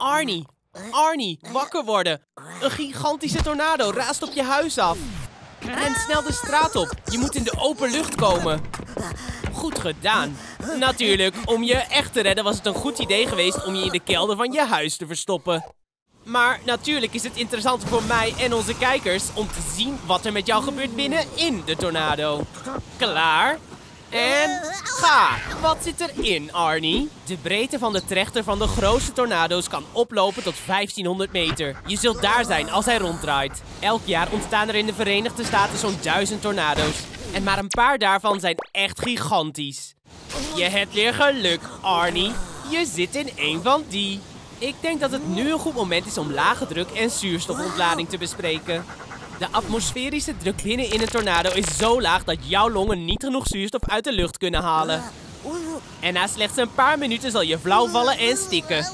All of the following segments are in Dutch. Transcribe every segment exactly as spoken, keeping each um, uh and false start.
Arnie, Arnie, wakker worden. Een gigantische tornado raast op je huis af. Ren snel de straat op. Je moet in de open lucht komen. Goed gedaan. Natuurlijk, om je echt te redden was het een goed idee geweest om je in de kelder van je huis te verstoppen. Maar natuurlijk is het interessant voor mij en onze kijkers om te zien wat er met jou gebeurt binnen in de tornado. Klaar? En ga! Wat zit erin, Arnie? De breedte van de trechter van de grootste tornado's kan oplopen tot vijftienhonderd meter. Je zult daar zijn als hij ronddraait. Elk jaar ontstaan er in de Verenigde Staten zo'n duizend tornado's. En maar een paar daarvan zijn echt gigantisch. Je hebt weer geluk, Arnie. Je zit in één van die. Ik denk dat het nu een goed moment is om lage druk en zuurstofontlading te bespreken. De atmosferische druk binnen in een tornado is zo laag dat jouw longen niet genoeg zuurstof uit de lucht kunnen halen. En na slechts een paar minuten zal je flauw vallen en stikken.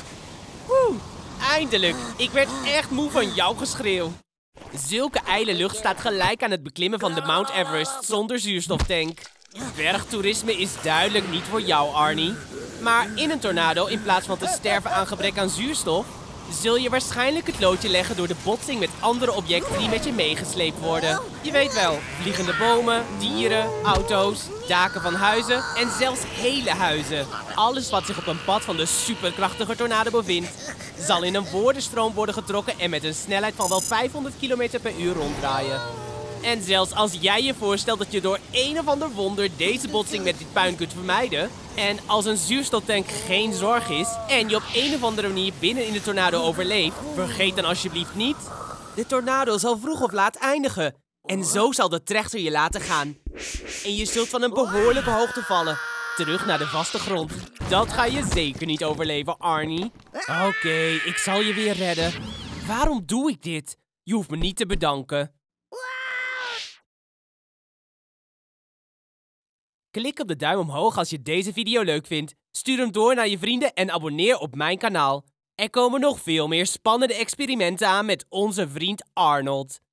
Woe, eindelijk. Ik werd echt moe van jouw geschreeuw. Zulke ijle lucht staat gelijk aan het beklimmen van de Mount Everest zonder zuurstoftank. Bergtoerisme is duidelijk niet voor jou, Arnie. Maar in een tornado, in plaats van te sterven aan gebrek aan zuurstof, zul je waarschijnlijk het loodje leggen door de botsing met andere objecten die met je meegesleept worden. Je weet wel, vliegende bomen, dieren, auto's, daken van huizen en zelfs hele huizen. Alles wat zich op een pad van de superkrachtige tornado bevindt, zal in een woordenstroom worden getrokken en met een snelheid van wel vijfhonderd kilometer per uur ronddraaien. En zelfs als jij je voorstelt dat je door een of ander wonder deze botsing met dit puin kunt vermijden, en als een zuurstoftank geen zorg is en je op een of andere manier binnen in de tornado overleeft, vergeet dan alsjeblieft niet, de tornado zal vroeg of laat eindigen. En zo zal de trechter je laten gaan. En je zult van een behoorlijke hoogte vallen. Terug naar de vaste grond. Dat ga je zeker niet overleven, Arnie. Oké, okay, ik zal je weer redden. Waarom doe ik dit? Je hoeft me niet te bedanken. Klik op de duim omhoog als je deze video leuk vindt. Stuur hem door naar je vrienden en abonneer op mijn kanaal. Er komen nog veel meer spannende experimenten aan met onze vriend Arnold.